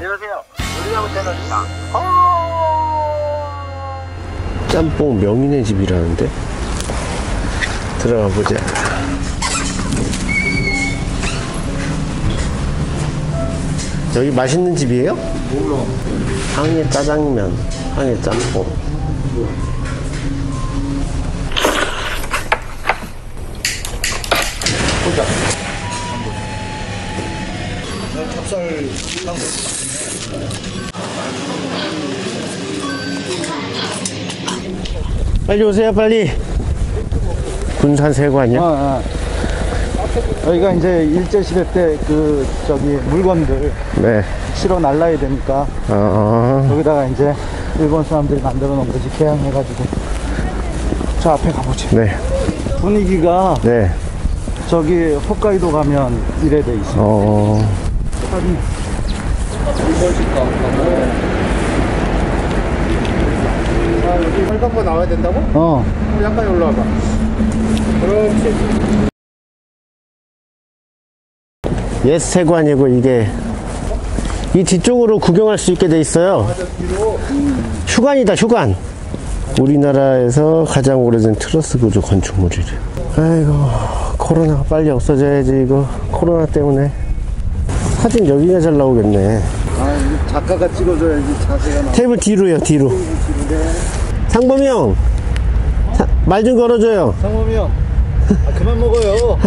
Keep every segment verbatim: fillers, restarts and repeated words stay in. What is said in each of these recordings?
안녕하세요. 요리나무 채널입니다. 짬뽕 명인의 집이라는데 들어가 보자. 여기 맛있는 집이에요? 몰라. 항해 짜장면, 항해 짬뽕. 보자. 찹쌀 탕. 빨리 오세요, 빨리. 군산 세관이요? 아, 아. 여기가 이제 일제시대 때 그 저기 물건들 네. 실어 날라야 되니까 어... 여기다가 이제 일본 사람들이 만들어 놓은 거지, 개양해가지고. 저 앞에 가보지. 네. 분위기가 네. 저기 홋카이도 가면 이래 돼 있어. 어... 사진. 아, 여기 헐감고 나와야 된다고? 어. 그럼 약간 올라와봐. 그렇지. 예스 세관이고, 이게 이 뒤쪽으로 구경할 수 있게 돼 있어요. 휴관이다, 휴관. 우리나라에서 가장 오래된 트러스 구조 건축물이래. 아이고, 코로나가 빨리 없어져야지. 이거 코로나 때문에 사진 여기가 잘 나오겠네. 아, 작가가 찍어줘야지 자세가 나. 테이블 뒤로요, 뒤로. 상범이 형, 말 좀 걸어줘요. 상범이 형, 아, 그만 먹어요.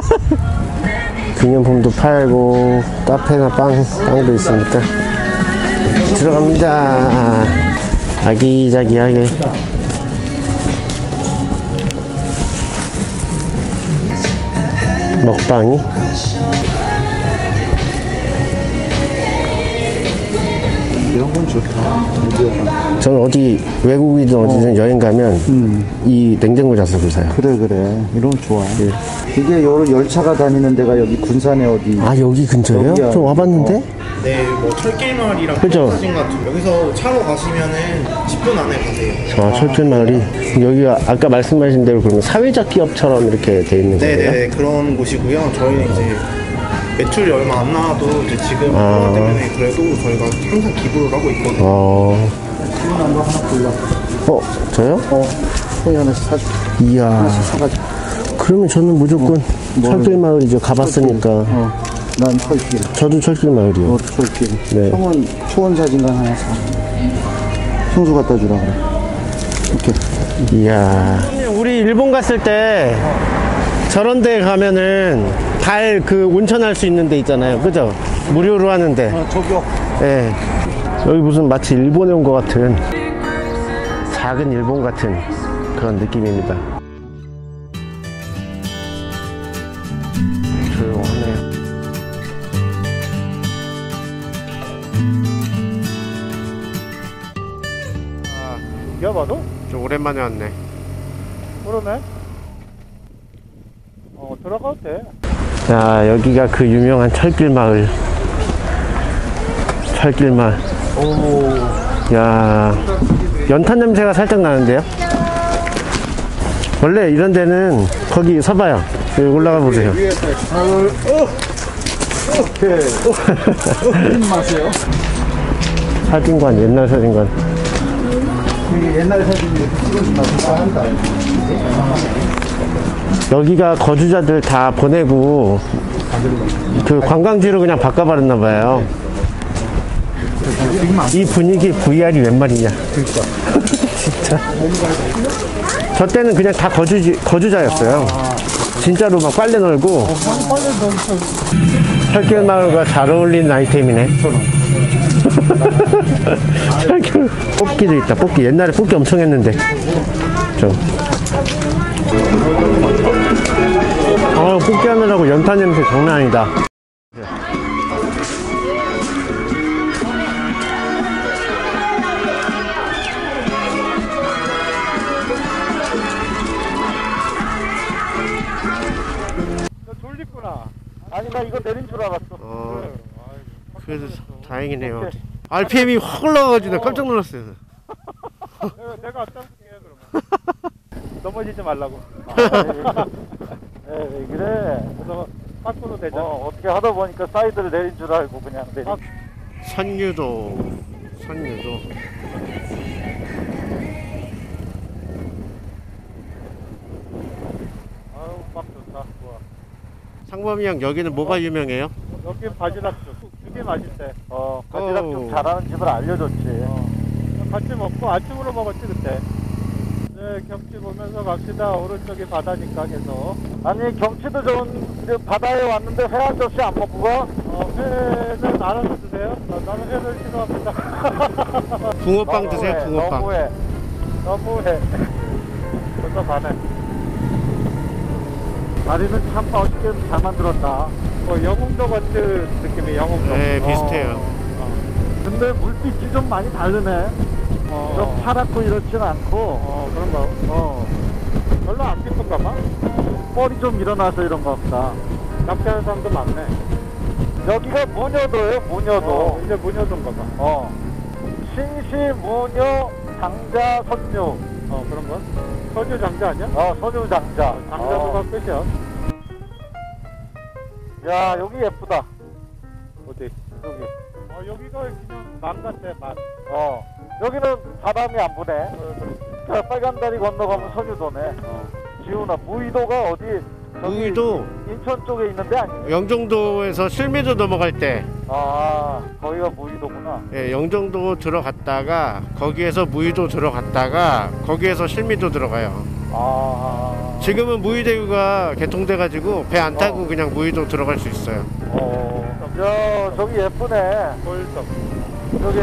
기념품도 팔고 카페나 빵, 빵도 있으니까 들어갑니다. 아기자기하게. 먹방이 이런 건 좋다. 저는 어디 외국이든 어디든 어. 여행 가면 음. 이 냉장고 자석을 사요. 그래 그래, 이런 거 좋아. 예. 이게 요 열차가 다니는 데가 여기 군산에 어디? 아, 여기 근처예요? 여기야. 좀 와봤는데? 어. 네, 뭐 철길마을이랑 그죠? 사진 같은 여기서 차로 가시면은 십 분 안에 가세요. 아, 철길마을이 여기가 아까 말씀하신 대로 그러면 사회적 기업처럼 이렇게 돼 있는 거예요? 네네, 그런 곳이고요. 저희는 이제 매출이 얼마 안 나와도 이제 지금 아. 코로나 때문에 그래도 저희가 항상 기부를 하고 있거든요. 어. 지금 거 하나 골라. 어, 저요? 어, 형이 하나씩 사줄게. 이야. 하나씩 사가지고. 그러면 저는 무조건 어, 철길마을이죠. 가봤으니까. 어, 난 철길. 저도 철길마을이요. 어, 철길. 네. 형은 초원사진관 하나 사. 형수 갖다 주라 그래. 이렇게. 이야. 우리 일본 갔을 때 저런 데 가면은 달 그 온천할 수 있는 데 있잖아요. 그죠? 무료로 하는데. 어, 저기요. 예. 여기 무슨 마치 일본에 온 것 같은 작은 일본 같은 그런 느낌입니다. 조용하네요. 아, 이겨 봐도? 좀 오랜만에 왔네. 그러네. 어, 들어가도 돼. 자, 여기가 그 유명한 철길 마을. 철길 마을. 오. 야, 연탄 냄새가 살짝 나는데요? 원래 이런 데는 거기 서봐요. 여기 올라가 보세요. 위에서. 어. 오케이. 무슨 맛이에요? 사진관, 옛날 사진관. 이게 옛날 사진 이렇게 찍어준다. 한다. 여기가 거주자들 다 보내고 그 관광지로 그냥 바꿔버렸나봐요. 이 분위기 브이알이 웬 말이냐. 진짜. 저 때는 그냥 다 거주지, 거주자였어요. 진짜로 막 빨래 널고. 철길마을과 잘 어울리는 아이템이네. 철길, 뽑기도 있다. 뽑기. 옛날에 뽑기 엄청 했는데. 좀. 어, 뽑기 하느라고 연탄 냄새 장난 아니다. 너 졸립구나. 아니, 나 이거 내린 줄 알았어. 어, 그래. 그래도 다행이네요. 알피엠이 확 올라가가지고 깜짝 놀랐어요. 내가, 내가 앞장쓸게, 그러면. 넘어지지 말라고. 아, 네, 그래. 그래서 파쿠로 되잖아. 어, 어떻게 하다 보니까 사이드를 내린 줄 알고 그냥 내린. 아, 선유도, 선유도. 아유, 막 좋다. 좋아. 상범이 형, 여기는 뭐가 유명해요? 여기 바지락죽. 되게 맛있대. 어, 오. 바지락죽 잘하는 집을 알려줬지. 어. 같이 먹고 아침으로 먹었지, 그때. 네, 경치 보면서 갑시다. 오른쪽이 바다니까 계속. 아니, 경치도 좋은 그 바다에 왔는데 회 한 접시 안 먹고 가? 어, 회는 알아서 드세요. 어, 나는 회를 싫어합니다. 붕어빵 드세요, 너무해, 붕어빵. 너무해. 너무해. 벌써 가네. 다리는 참 멋있게 잘 만들었다. 어, 영웅도 같은 느낌이 영웅도. 네, 비슷해요. 어, 어. 근데 물빛이 좀 많이 다르네. 어. 좀 파랗고 이렇진 않고. 어, 그런가? 어. 별로 안 깊은가 봐. 뻘이 좀 일어나서 이런 것 같다. 납치하는 사람도 많네. 여기가 무녀도예요, 무녀도. 어, 이제 무녀도인가 봐. 어. 신시, 무녀, 장자, 선유. 어, 그런 건? 선유 장자 아니야? 어, 선유 장자. 장자도가 어. 끝이야. 야, 여기 예쁘다. 어디? 여기. 어, 여기가 그냥 만 같아, 만. 어. 여기는 바람이 안 부네. 어, 자, 빨간 다리 건너가면 선유도네. 어. 지훈아, 무의도가 어디? 저기 무의도 인천 쪽에 있는데 아니에요? 영종도에서 실미도 넘어갈 때, 아, 거기가 무의도구나. 예, 영종도 들어갔다가 거기에서 무의도 들어갔다가 거기에서 실미도 들어가요. 아, 지금은 무의대교가 개통돼가지고 배 안 타고 어. 그냥 무의도 들어갈 수 있어요. 어. 야, 저기 예쁘네. 골석. 저기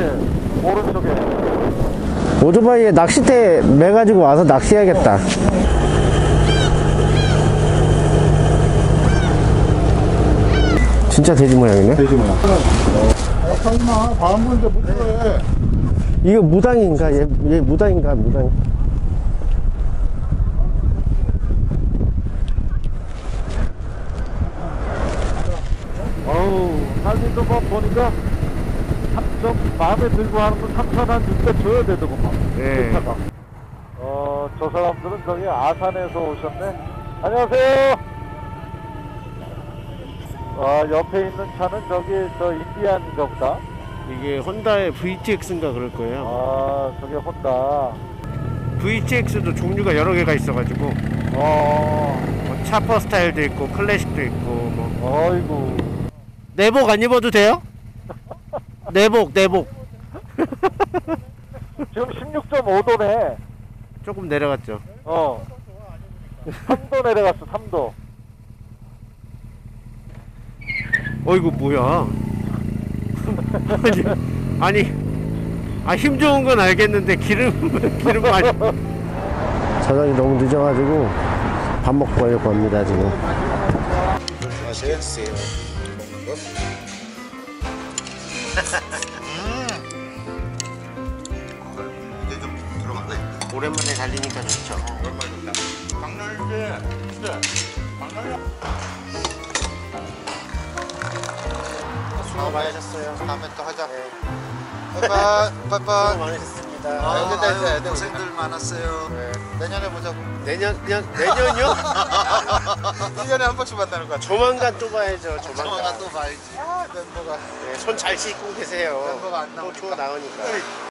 오른쪽에. 오토바이에 낚싯대 매가지고 와서 낚시해야겠다. 진짜 돼지 모양이네. 돼지 모양. 설마 바람 부는데 못 들어해. 이거 무당인가? 얘, 얘 무당인가? 무당. 어우, 사진도 뭐 보니까 삼 마음에 들고 하는 건 삼천 한 육백 줘야 되더구만. 네. 차가. 어, 저 사람들은 저기 아산에서 오셨네. 안녕하세요. 아, 옆에 있는 차는 저기 저 인디안인가 보다. 이게 혼다의 브이티엑스인가 그럴 거예요. 아, 저게 혼다. 브이티엑스도 종류가 여러 개가 있어가지고 어, 뭐 차퍼 스타일도 있고 클래식도 있고 뭐. 어이구. 내복 안 입어도 돼요? 내복 내복. 지금 십육 점 오 도네. 조금 내려갔죠. 어. 삼 도 내려갔어, 삼 도. 어이구 뭐야. 아니, 아니, 아, 힘 좋은 건 알겠는데 기름 기름 많이. 저녁이 너무 늦어가지고 밥 먹고 가려고 합니다 지금. 맛있게 드세요. 이제 좀 들어갔네. 오랜만에 달리니까 좋죠. 오랜만에 좋다. 강남인데, 근데 강남이 수고 많으셨어요. 다음에 또 하자. 빠이빠이. 빠이빠이. 수고 많으셨습니다. 아, 근데 이제 애들 고생들 많았어요. 네. 내년에 보자고. 내년 년 내년요? 일 년에 한 번씩 만나는 거 같아. 조만간 또 봐야죠. 조만간. 조만간 또 봐야지. 아, 멤버가. 네, 손 잘 씻고 계세요. 멤버가 안 또 나오니까. 투어 나오니까.